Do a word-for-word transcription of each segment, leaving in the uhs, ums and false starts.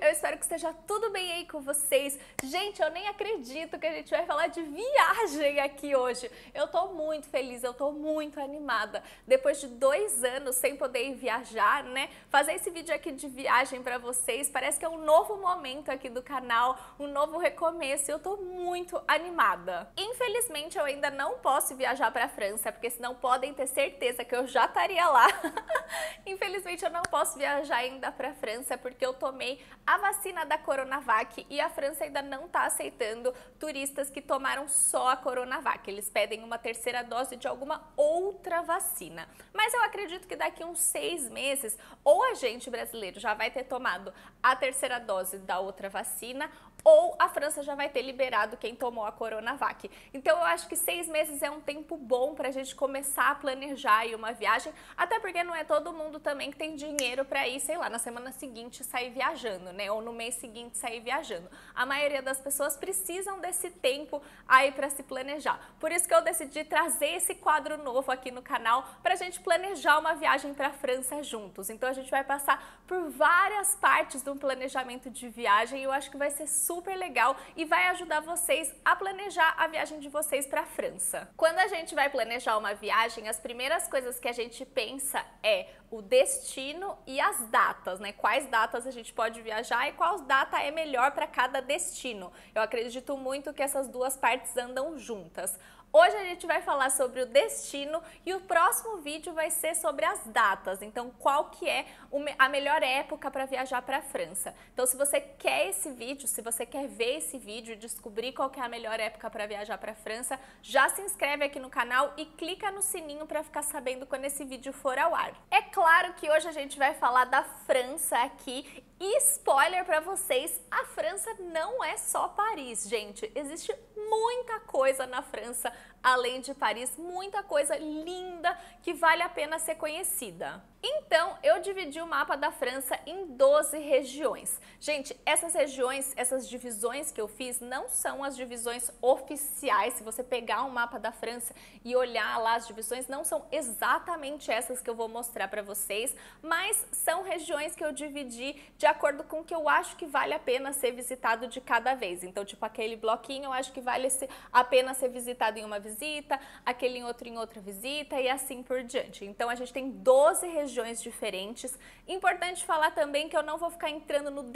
eu espero que esteja tudo bem aí com vocês. Gente, eu nem acredito que a gente vai falar de viagem aqui hoje. Eu tô muito feliz, eu tô muito animada. Depois de dois anos sem poder ir viajar, né? Fazer esse vídeo aqui de viagem pra vocês parece que é um novo momento aqui do canal, um novo recomeço e eu tô muito animada. Infelizmente, eu ainda não posso viajar pra França, porque senão podem ter certeza que eu já estaria lá. Infelizmente, eu não posso viajar ainda pra França, porque eu tomei a vacina da Coronavac e a França ainda não está aceitando turistas que tomaram só a Coronavac. Eles pedem uma terceira dose de alguma outra vacina. Mas eu acredito que daqui uns seis meses, ou a gente brasileiro já vai ter tomado a terceira dose da outra vacina, ou a França já vai ter liberado quem tomou a Coronavac. Então eu acho que seis meses é um tempo bom para a gente começar a planejar aí uma viagem, até porque não é todo mundo também que tem dinheiro para ir, sei lá, na semana seguinte sair viajando, né? Ou no mês seguinte sair viajando. A maioria das pessoas precisam desse tempo aí para se planejar. Por isso que eu decidi trazer esse quadro novo aqui no canal para a gente planejar uma viagem para a França juntos. Então a gente vai passar por várias partes do planejamento de viagem e eu acho que vai ser super legal e vai ajudar vocês a planejar a viagem de vocês para a França. Quando a gente vai planejar uma viagem, as primeiras coisas que a gente pensa é o destino e as datas, né? Quais datas a gente pode viajar e qual data é melhor para cada destino. Eu acredito muito que essas duas partes andam juntas. Hoje a gente vai falar sobre o destino e o próximo vídeo vai ser sobre as datas, então qual que é a melhor época para viajar para a França. Então se você quer esse vídeo, se você quer ver esse vídeo e descobrir qual que é a melhor época para viajar para a França, já se inscreve aqui no canal e clica no sininho para ficar sabendo quando esse vídeo for ao ar. É claro que hoje a gente vai falar da França aqui. E spoiler para vocês, a França não é só Paris, gente. Existe muita coisa na França, além de Paris, muita coisa linda que vale a pena ser conhecida. Então, eu dividi o mapa da França em doze regiões. Gente, essas regiões, essas divisões que eu fiz, não são as divisões oficiais. Se você pegar um mapa da França e olhar lá as divisões, não são exatamente essas que eu vou mostrar para vocês, mas são regiões que eu dividi de acordo com o que eu acho que vale a pena ser visitado de cada vez. Então, tipo, aquele bloquinho eu acho que vale a pena ser visitado em uma visita, aquele em outro em outra visita e assim por diante. Então, a gente tem doze regiões regiões diferentes. Importante falar também que eu não vou ficar entrando no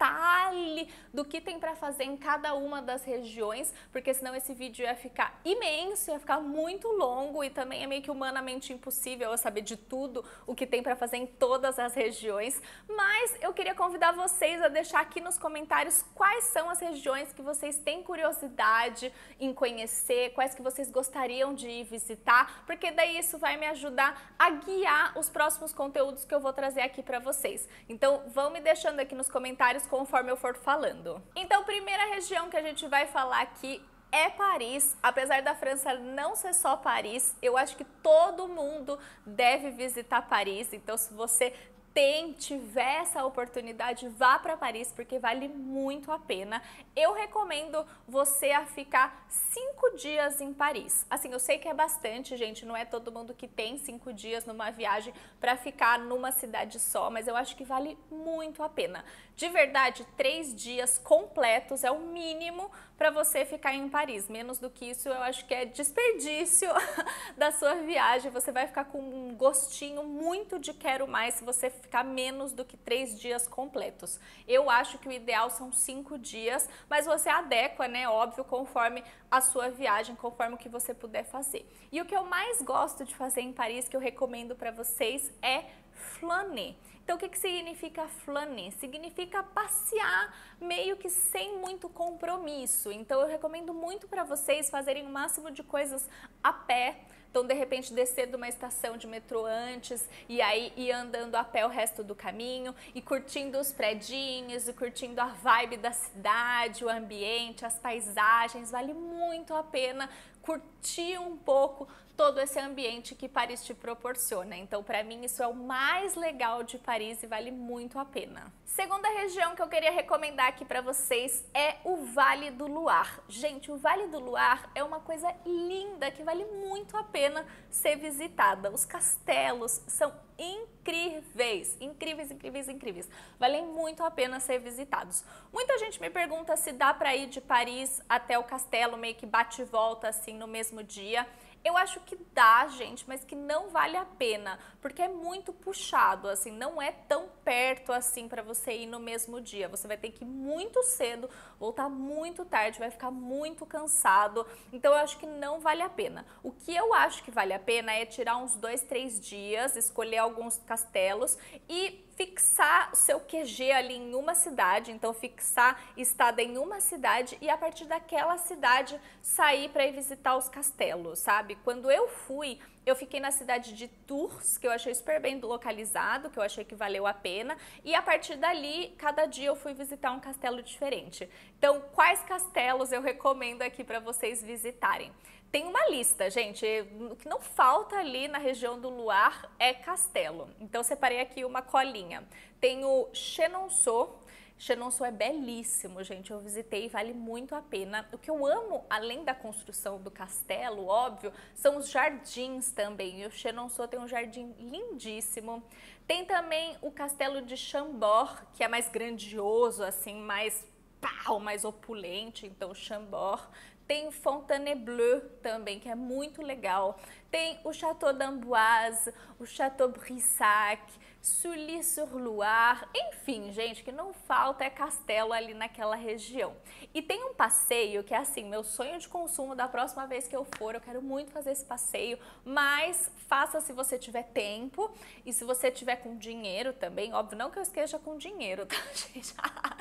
detalhe do que tem para fazer em cada uma das regiões, porque senão esse vídeo ia ficar imenso, ia ficar muito longo e também é meio que humanamente impossível eu saber de tudo o que tem para fazer em todas as regiões, mas eu queria convidar vocês a deixar aqui nos comentários quais são as regiões que vocês têm curiosidade em conhecer, quais que vocês gostariam de ir visitar, porque daí isso vai me ajudar a guiar os próximos conteúdos que eu vou trazer aqui para vocês. Então vão me deixando aqui nos comentários conforme eu for falando. Então, primeira região que a gente vai falar aqui é Paris. Apesar da França não ser só Paris, eu acho que todo mundo deve visitar Paris. Então, se você tem, tiver essa oportunidade, vá para Paris, porque vale muito a pena. Eu recomendo você a ficar cinco dias em Paris. Assim, eu sei que é bastante, gente, não é todo mundo que tem cinco dias numa viagem para ficar numa cidade só, mas eu acho que vale muito a pena. De verdade, três dias completos é o mínimo para você ficar em Paris. Menos do que isso, eu acho que é desperdício da sua viagem. Você vai ficar com um gostinho muito de quero mais se você ficar menos do que três dias completos. Eu acho que o ideal são cinco dias, mas você adequa, né, óbvio, conforme a sua viagem, conforme o que você puder fazer. E o que eu mais gosto de fazer em Paris, que eu recomendo para vocês, é flâner. Então, o que que significa flâner? Significa passear meio que sem muito compromisso. Então, eu recomendo muito para vocês fazerem o máximo de coisas a pé. Então, de repente, descer de uma estação de metrô antes e aí ir andando a pé o resto do caminho e curtindo os predinhos e curtindo a vibe da cidade, o ambiente, as paisagens. Vale muito a pena curtir um pouco todo esse ambiente que Paris te proporciona. Então, para mim, isso é o mais legal de Paris e vale muito a pena. Segunda região que eu queria recomendar aqui para vocês é o Vale do Loire. Gente, o Vale do Loire é uma coisa linda que vale muito a pena ser visitada. Os castelos são incríveis. incríveis, incríveis, incríveis, incríveis. Valem muito a pena ser visitados. Muita gente me pergunta se dá para ir de Paris até o castelo, meio que bate e volta assim no mesmo dia. Eu acho que dá, gente, mas que não vale a pena, porque é muito puxado, assim, não é tão perto assim para você ir no mesmo dia. Você vai ter que ir muito cedo, voltar muito tarde, vai ficar muito cansado. Então eu acho que não vale a pena. O que eu acho que vale a pena é tirar uns dois, três dias, escolher alguns castelos e fixar o seu Q G ali em uma cidade, então fixar estada em uma cidade e a partir daquela cidade sair para ir visitar os castelos, sabe? Quando eu fui, eu fiquei na cidade de Tours, que eu achei super bem localizado, que eu achei que valeu a pena, e a partir dali, cada dia eu fui visitar um castelo diferente. Então, quais castelos eu recomendo aqui para vocês visitarem? Tem uma lista, gente, o que não falta ali na região do Loire é castelo. Então, eu separei aqui uma colinha. Tem o Chenonceau. Chenonceau é belíssimo, gente, eu visitei e vale muito a pena. O que eu amo, além da construção do castelo, óbvio, são os jardins também. E o Chenonceau tem um jardim lindíssimo. Tem também o castelo de Chambord, que é mais grandioso, assim, mais pau, mais opulente, então Chambord. Tem Fontainebleau também, que é muito legal. Tem o Château d'Amboise, o Château Brissac, Sully-sur-Loire, enfim, gente, que não falta é castelo ali naquela região. E tem um passeio que é assim, meu sonho de consumo da próxima vez que eu for, eu quero muito fazer esse passeio, mas faça se você tiver tempo e se você tiver com dinheiro também, óbvio, não que eu esteja com dinheiro, tá, gente?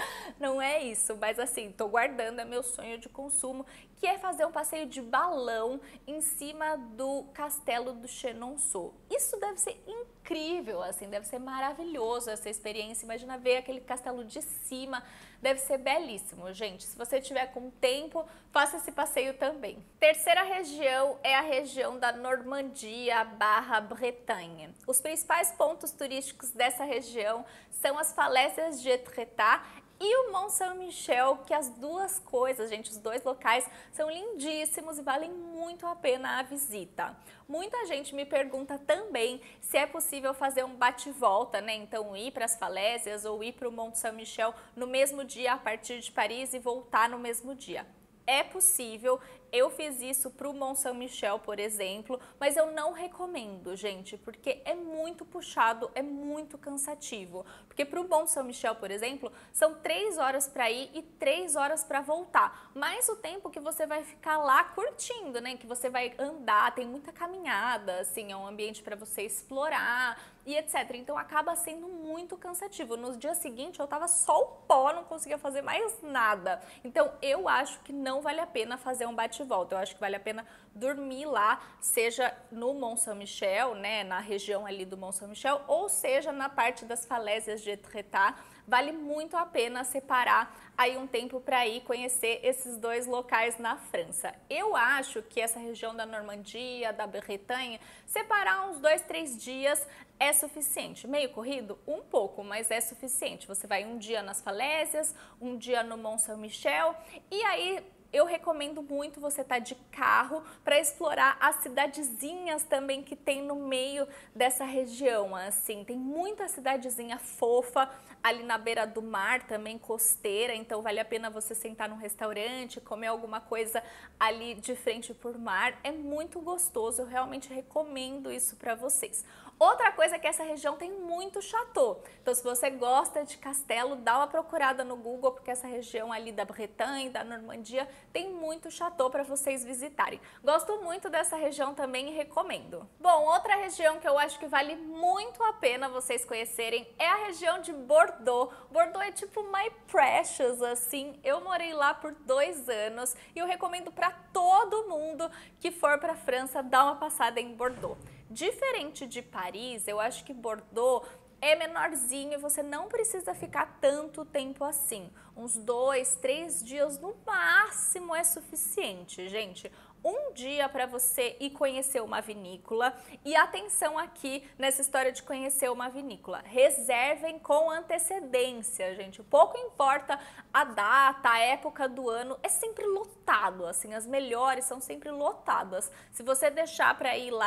Não é isso, mas assim, tô guardando, é meu sonho de consumo, que é fazer um passeio de balão em cima do castelo do Chenonceau. Isso deve ser incrível, assim, deve ser maravilhoso essa experiência. Imagina ver aquele castelo de cima, deve ser belíssimo, gente. Se você tiver com tempo, faça esse passeio também. Terceira região é a região da Normandia barra Bretanha. Os principais pontos turísticos dessa região são as falésias de Etretat e o Mont Saint-Michel, que as duas coisas, gente, os dois locais são lindíssimos e valem muito a pena a visita. Muita gente me pergunta também se é possível fazer um bate-volta, né? Então ir para as falésias ou ir para o Mont Saint-Michel no mesmo dia a partir de Paris e voltar no mesmo dia. É possível, eu fiz isso para o Mont Saint-Michel, por exemplo, mas eu não recomendo, gente, porque é muito puxado, é muito cansativo. Porque para o Mont Saint-Michel, por exemplo, são três horas para ir e três horas para voltar. Mais o tempo que você vai ficar lá curtindo, né? Que você vai andar, tem muita caminhada, assim, é um ambiente para você explorar e etcétera. Então acaba sendo muito cansativo. No dia seguinte eu tava só o pó, não conseguia fazer mais nada. Então eu acho que não vale a pena fazer um bate-volta. Eu acho que vale a pena dormir lá, seja no Mont Saint-Michel, né, na região ali do Mont Saint-Michel, ou seja na parte das falésias de Etretat. Vale muito a pena separar aí um tempo para ir conhecer esses dois locais na França. Eu acho que essa região da Normandia, da Bretanha, separar uns dois, três dias é suficiente. Meio corrido? Um pouco, mas é suficiente. Você vai um dia nas falésias, um dia no Mont Saint-Michel e aí eu recomendo muito você estar de carro para explorar as cidadezinhas também que tem no meio dessa região, assim, tem muita cidadezinha fofa ali na beira do mar, também costeira, então vale a pena você sentar num restaurante, comer alguma coisa ali de frente por mar, é muito gostoso, eu realmente recomendo isso para vocês. Outra coisa é que essa região tem muito chateau, então se você gosta de castelo, dá uma procurada no Google, porque essa região ali da Bretanha, da Normandia, tem muito chateau para vocês visitarem. Gosto muito dessa região também e recomendo. Bom, outra região que eu acho que vale muito a pena vocês conhecerem é a região de Bordeaux. Bordeaux é tipo my precious, assim, eu morei lá por dois anos e eu recomendo para todo mundo que for para a França dar uma passada em Bordeaux. Diferente de Paris, eu acho que Bordeaux é menorzinho e você não precisa ficar tanto tempo assim. Uns dois, três dias no máximo é suficiente, gente. Um dia para você ir conhecer uma vinícola e atenção aqui nessa história de conhecer uma vinícola. Reservem com antecedência, gente. Pouco importa a data, a época do ano, é sempre lotado, assim, as melhores são sempre lotadas. Se você deixar para ir lá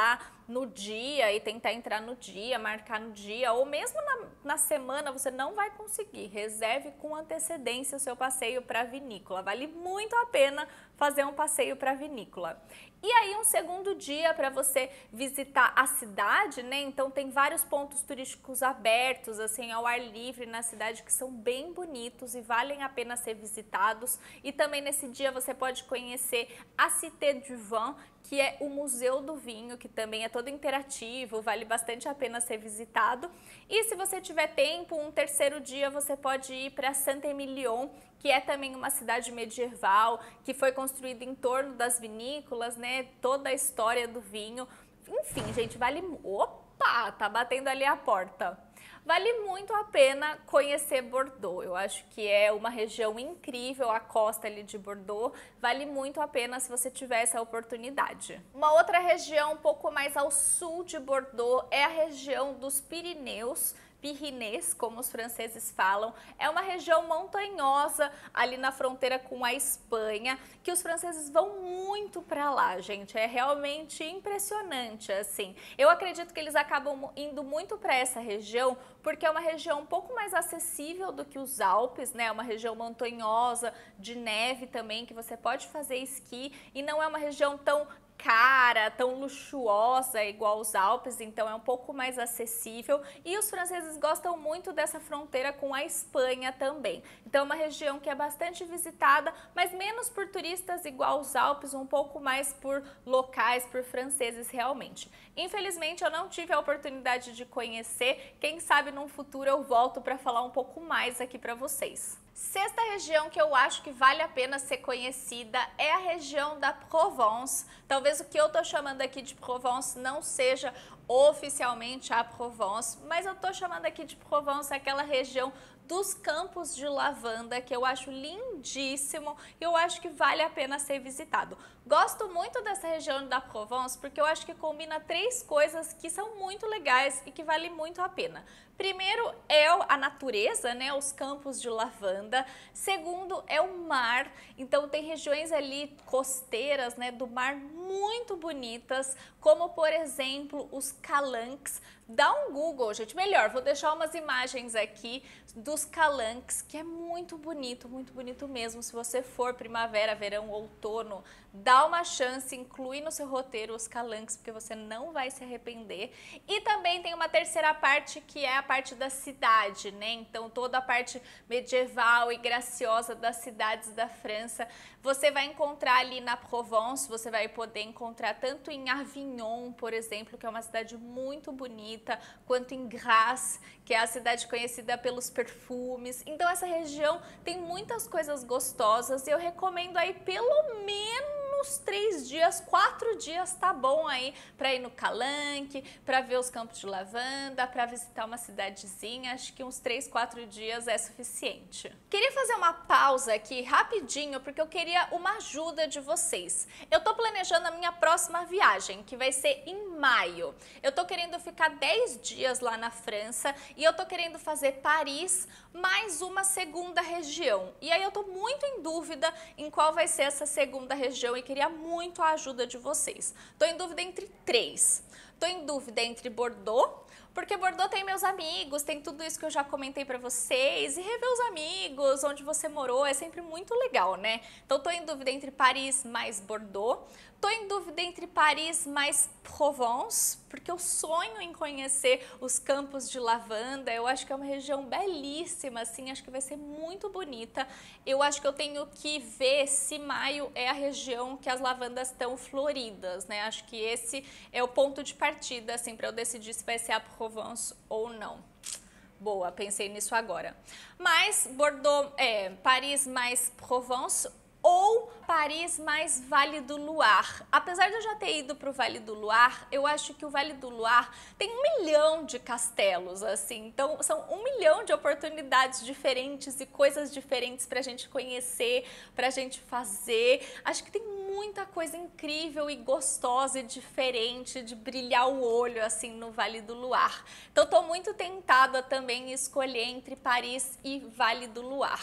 no dia e tentar entrar no dia, marcar no dia, ou mesmo na, na semana você não vai conseguir. Reserve com antecedência o seu passeio para a vinícola. Vale muito a pena fazer um passeio para a vinícola. E aí um segundo dia para você visitar a cidade, né? Então tem vários pontos turísticos abertos, assim, ao ar livre na cidade que são bem bonitos e valem a pena ser visitados. E também nesse dia você pode conhecer a Cité du Vin, que é o Museu do Vinho, que também é todo interativo, vale bastante a pena ser visitado. E se você tiver tempo, um terceiro dia você pode ir para Saint-Émilion, que é também uma cidade medieval, que foi construída em torno das vinícolas, né? Toda a história do vinho. Enfim, gente, vale... Opa, tá batendo ali a porta. Vale muito a pena conhecer Bordeaux. Eu acho que é uma região incrível, a costa ali de Bordeaux. Vale muito a pena se você tiver essa oportunidade. Uma outra região um pouco mais ao sul de Bordeaux é a região dos Pirineus, Pyrénées, como os franceses falam. É uma região montanhosa ali na fronteira com a Espanha, que os franceses vão muito para lá, gente. É realmente impressionante, assim. Eu acredito que eles acabam indo muito para essa região porque é uma região um pouco mais acessível do que os Alpes, né? É uma região montanhosa, de neve também, que você pode fazer esqui e não é uma região tão cara, tão luxuosa igual os Alpes, então é um pouco mais acessível e os franceses gostam muito dessa fronteira com a Espanha também. Então é uma região que é bastante visitada, mas menos por turistas igual os Alpes, um pouco mais por locais, por franceses realmente. Infelizmente eu não tive a oportunidade de conhecer, quem sabe num futuro eu volto para falar um pouco mais aqui para vocês. Sexta região que eu acho que vale a pena ser conhecida é a região da Provence. Talvez o que eu tô chamando aqui de Provence não seja oficialmente a Provence, mas eu tô chamando aqui de Provence aquela região dos campos de lavanda, que eu acho lindíssimo e eu acho que vale a pena ser visitado. Gosto muito dessa região da Provence porque eu acho que combina três coisas que são muito legais e que vale muito a pena. Primeiro é a natureza, né, os campos de lavanda. Segundo é o mar, então tem regiões ali costeiras, né, do mar muito bonitas, como por exemplo os Calanques. Dá um Google, gente, melhor, vou deixar umas imagens aqui dos Calanques, que é muito bonito, muito bonito mesmo. Se você for primavera, verão, outono, dá uma chance, inclui no seu roteiro os Calanques, porque você não vai se arrepender. E também tem uma terceira parte, que é a parte da cidade, né? Então toda a parte medieval e graciosa das cidades da França, você vai encontrar ali na Provence, você vai poder encontrar tanto em Avignon, por exemplo, que é uma cidade muito bonita, quanto em Grasse, que é a cidade conhecida pelos perfumes. Então essa região tem muitas coisas gostosas e eu recomendo aí pelo menos três dias, quatro dias tá bom aí para ir no Calanque, para ver os campos de lavanda, para visitar uma cidadezinha. Acho que uns três, quatro dias é suficiente. Queria fazer uma pausa aqui rapidinho porque eu queria uma ajuda de vocês. Eu tô planejando a minha próxima viagem, que vai ser em maio. Eu tô querendo ficar dez dias lá na França e eu tô querendo fazer Paris mais uma segunda região. E aí eu tô muito em dúvida em qual vai ser essa segunda região e queria muito a ajuda de vocês. Tô em dúvida entre três. Tô em dúvida entre Bordeaux, porque Bordeaux tem meus amigos, tem tudo isso que eu já comentei pra vocês, e rever os amigos, onde você morou, é sempre muito legal, né? Então tô em dúvida entre Paris mais Bordeaux, tô em dúvida entre Paris mais Provence, porque eu sonho em conhecer os campos de lavanda, eu acho que é uma região belíssima, assim, acho que vai ser muito bonita. Eu acho que eu tenho que ver se maio é a região que as lavandas estão floridas, né? Acho que esse é o ponto de partida, assim, para eu decidir se vai ser a Provence ou não. Boa, pensei nisso agora. Mas Bordeaux, é, Paris mais Provence ou Paris mais Vale do Loire. Apesar de eu já ter ido para o Vale do Loire, eu acho que o Vale do Loire tem um milhão de castelos, assim, então são um milhão de oportunidades diferentes e coisas diferentes para a gente conhecer, para a gente fazer. Acho que tem muita coisa incrível e gostosa e diferente de brilhar o olho, assim, no Vale do Loire. Então, estou muito tentada também em escolher entre Paris e Vale do Loire.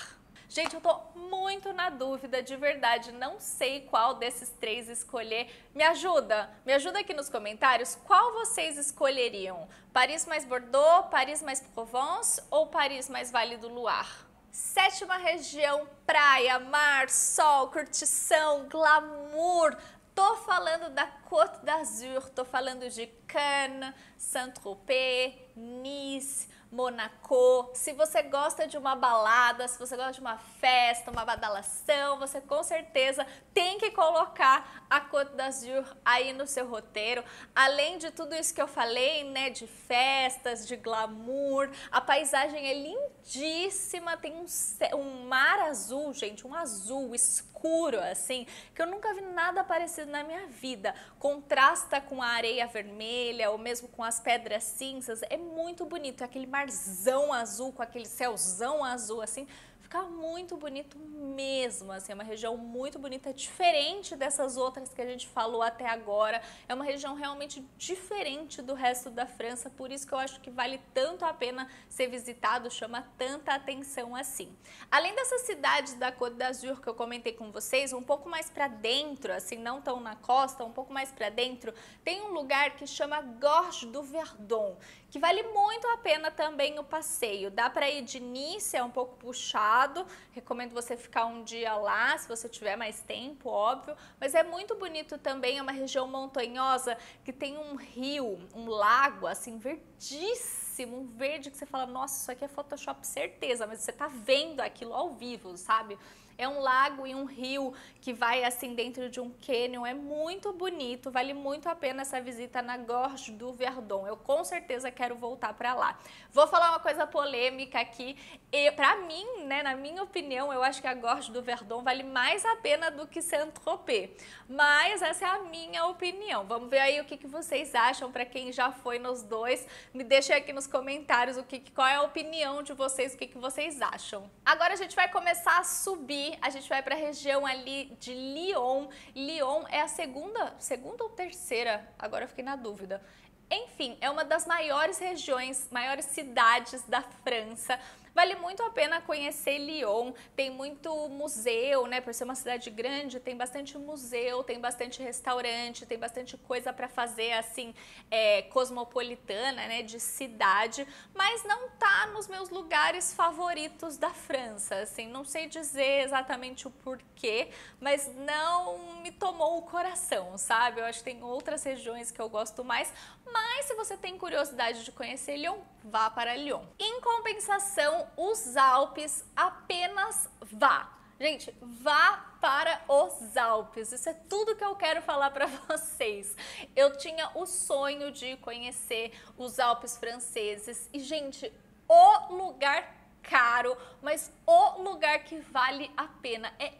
Gente, eu tô muito na dúvida, de verdade, não sei qual desses três escolher. Me ajuda, me ajuda aqui nos comentários, qual vocês escolheriam? Paris mais Bordeaux, Paris mais Provence ou Paris mais Vale do Loire? Sétima região, praia, mar, sol, curtição, glamour. Tô falando da Côte d'Azur, tô falando de Cannes, Saint-Tropez, Nice, Monaco. Se você gosta de uma balada, se você gosta de uma festa, uma badalação, você com certeza tem que colocar a Côte d'Azur aí no seu roteiro. Além de tudo isso que eu falei, né, de festas, de glamour, a paisagem é lindíssima, tem um, um mar azul, gente, um azul escuro assim, que eu nunca vi nada parecido na minha vida. Contrasta com a areia vermelha ou mesmo com as pedras cinzas, é muito bonito, é aquele marzão azul com aquele céuzão azul assim, fica muito bonito mesmo, assim, é uma região muito bonita, diferente dessas outras que a gente falou até agora, é uma região realmente diferente do resto da França, por isso que eu acho que vale tanto a pena ser visitado, chama tanta atenção assim. Além dessas cidades da Côte d'Azur que eu comentei com vocês, um pouco mais para dentro, assim, não tão na costa, um pouco mais para dentro, tem um lugar que chama Gorge du Verdon, que vale muito a pena também o passeio. Dá para ir de Nice, é um pouco puxado, recomendo você ficar um dia lá, se você tiver mais tempo, óbvio, mas é muito bonito também, é uma região montanhosa que tem um rio, um lago, assim, verdíssimo, um verde que você fala, nossa, isso aqui é Photoshop, certeza, mas você tá vendo aquilo ao vivo, sabe? É um lago e um rio que vai assim dentro de um cânion, é muito bonito, vale muito a pena essa visita na Gorge du Verdon. Eu com certeza quero voltar para lá. Vou falar uma coisa polêmica aqui, e para mim, né, na minha opinião, eu acho que a Gorge du Verdon vale mais a pena do que Saint-Tropez. Mas essa é a minha opinião. Vamos ver aí o que, que vocês acham, para quem já foi nos dois. Me deixem aqui nos comentários o que, qual é a opinião de vocês, o que, que vocês acham. Agora a gente vai começar a subir. A gente vai para a região ali de Lyon. Lyon é a segunda, segunda ou terceira, agora eu fiquei na dúvida. Enfim, é uma das maiores regiões, maiores cidades da França. Vale muito a pena conhecer Lyon, tem muito museu, né, por ser uma cidade grande, tem bastante museu, tem bastante restaurante, tem bastante coisa para fazer, assim, é, cosmopolitana, né, de cidade, mas não tá nos meus lugares favoritos da França, assim, não sei dizer exatamente o porquê, mas não me tomou o coração, sabe? Eu acho que tem outras regiões que eu gosto mais, mas se você tem curiosidade de conhecer Lyon, vá para Lyon. Em compensação, os Alpes, apenas vá. Gente, vá para os Alpes, isso é tudo que eu quero falar para vocês. Eu tinha o sonho de conhecer os Alpes franceses e, gente, o lugar caro, mas o lugar que vale a pena, é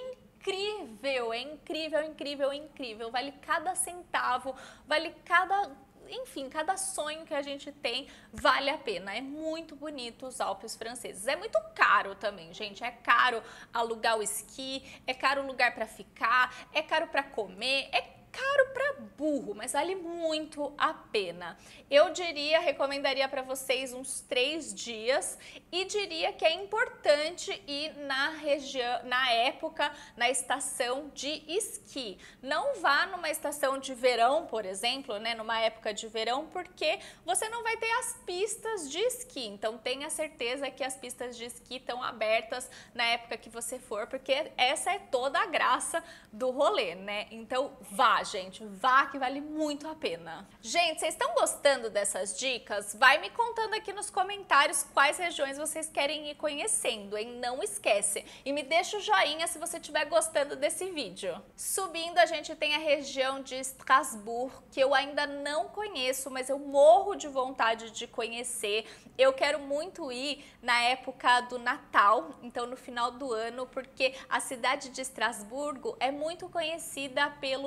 incrível, é incrível, incrível, incrível, vale cada centavo, vale cada... Enfim, cada sonho que a gente tem vale a pena. É muito bonito os Alpes franceses. É muito caro também, gente. É caro alugar o esqui, é caro o lugar para ficar, é caro para comer, é caro para burro, mas vale muito a pena. Eu diria, recomendaria para vocês uns três dias e diria que é importante ir na região, na época, na estação de esqui. Não vá numa estação de verão, por exemplo, né, numa época de verão, porque você não vai ter as pistas de esqui. Então tenha certeza que as pistas de esqui estão abertas na época que você for, porque essa é toda a graça do rolê, né? Então vá, gente, vá que vale muito a pena. Gente, vocês estão gostando dessas dicas? Vai me contando aqui nos comentários quais regiões vocês querem ir conhecendo, hein? Não esquece. E me deixa o joinha se você estiver gostando desse vídeo. Subindo, a gente tem a região de Strasbourg, que eu ainda não conheço, mas eu morro de vontade de conhecer. Eu quero muito ir na época do Natal, então no final do ano, porque a cidade de Estrasburgo é muito conhecida pelo marché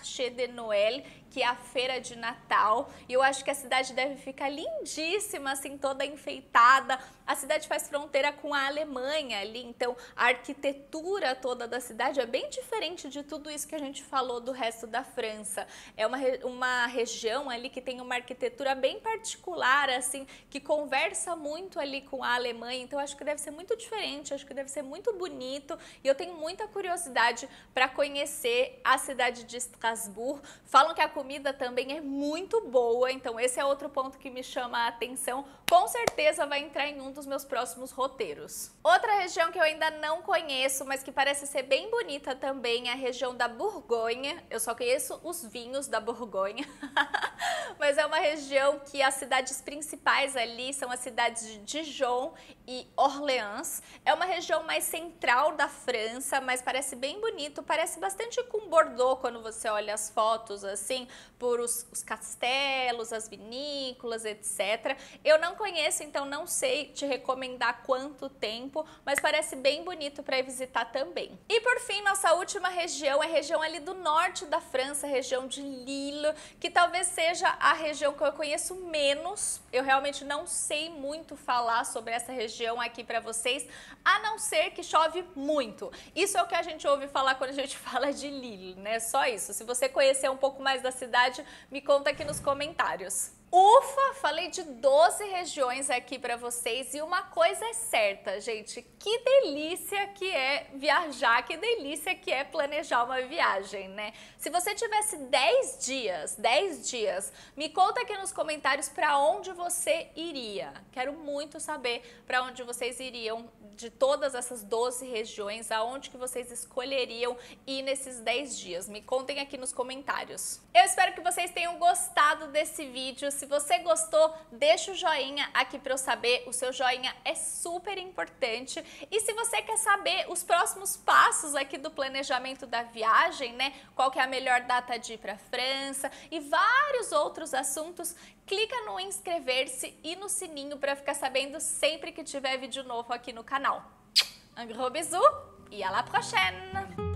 Marché de Noël, que é a feira de Natal, e eu acho que a cidade deve ficar lindíssima, assim, toda enfeitada. A cidade faz fronteira com a Alemanha ali, então a arquitetura toda da cidade é bem diferente de tudo isso que a gente falou do resto da França. É uma, uma região ali que tem uma arquitetura bem particular, assim, que conversa muito ali com a Alemanha, então acho que deve ser muito diferente, acho que deve ser muito bonito, e eu tenho muita curiosidade para conhecer a cidade de Estrasburgo. Falam que a comida também é muito boa, então esse é outro ponto que me chama a atenção. Com certeza vai entrar em um dos meus próximos roteiros. Outra região que eu ainda não conheço, mas que parece ser bem bonita também, é a região da Borgonha. Eu só conheço os vinhos da Borgonha, mas é uma região que as cidades principais ali são as cidades de Dijon e Orléans. É uma região mais central da França, mas parece bem bonito, parece bastante com Bordeaux quando você olha as fotos assim, por os, os castelos, as vinícolas, etcétera. Eu não conheço, então não sei te recomendar quanto tempo, mas parece bem bonito para visitar também. E por fim, nossa última região é a região ali do norte da França, a região de Lille, que talvez seja a região que eu conheço menos. Eu realmente não sei muito falar sobre essa região aqui para vocês, a não ser que chove muito. Isso é o que a gente ouve falar quando a gente fala de Lille, né? Só isso. Se você conhecer um pouco mais da cidade, me conta aqui nos comentários. Ufa, falei de doze regiões aqui para vocês e uma coisa é certa, gente, que delícia que é viajar, que delícia que é planejar uma viagem, né? Se você tivesse dez dias, dez dias, me conta aqui nos comentários para onde você iria. Quero muito saber para onde vocês iriam de todas essas doze regiões, aonde que vocês escolheriam ir nesses dez dias. Me contem aqui nos comentários. Eu espero que vocês tenham gostado desse vídeo. Se você gostou, deixa o joinha aqui para eu saber, o seu joinha é super importante. E se você quer saber os próximos passos aqui do planejamento da viagem, né? Qual que é a melhor data de ir para a França e vários outros assuntos, clica no inscrever-se e no sininho para ficar sabendo sempre que tiver vídeo novo aqui no canal. Um gros bisou e à la prochaine!